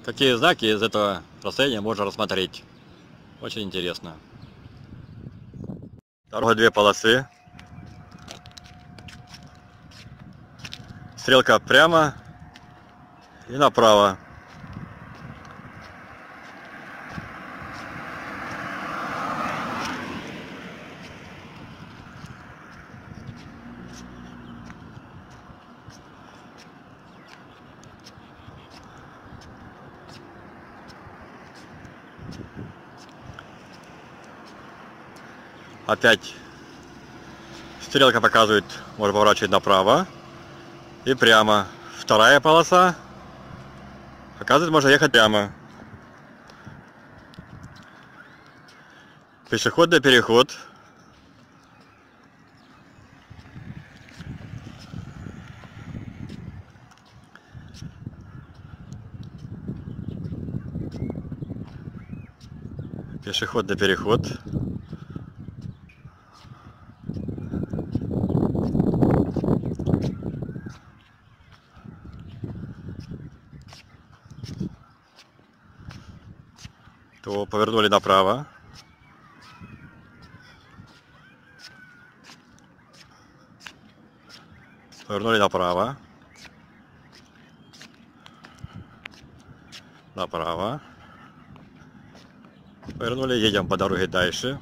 Какие знаки из этого расстояния можно рассмотреть? Очень интересно. Дорога две полосы. Стрелка прямо и направо. Опять стрелка показывает, можно поворачивать направо и прямо. Вторая полоса показывает, можно ехать прямо. Пешеходный переход. Пешеходный переход. То повернули направо. Повернули направо. Направо. Повернули, едем по дороге дальше.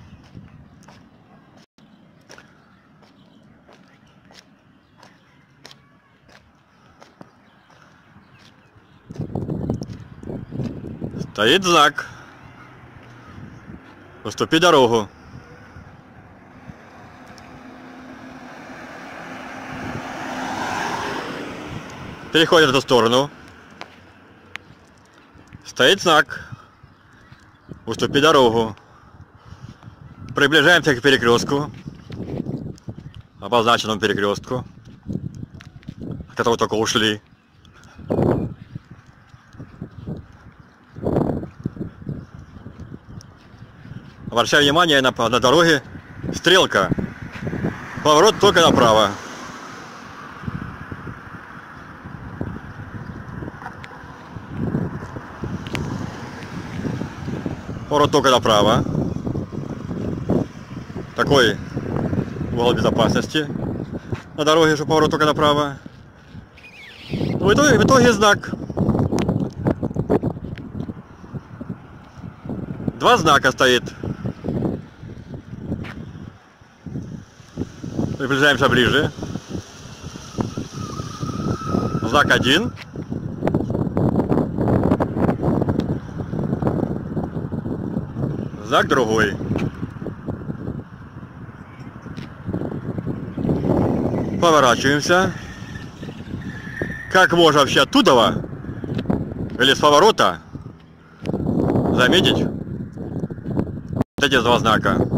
Стоит знак. Уступи дорогу. Переходим в эту сторону. Стоит знак. Уступи дорогу. Приближаемся к перекрестку. Обозначенному перекрестку, от которого только ушли. Обращаю внимание на дороге стрелка. Поворот только направо. Поворот только направо. Такой угол безопасности на дороге, что поворот только направо. В итоге знак. Два знака стоит. Приближаемся ближе. Знак один. Знак другой. Поворачиваемся. Как можно вообще оттуда или с поворота заметить вот эти два знака?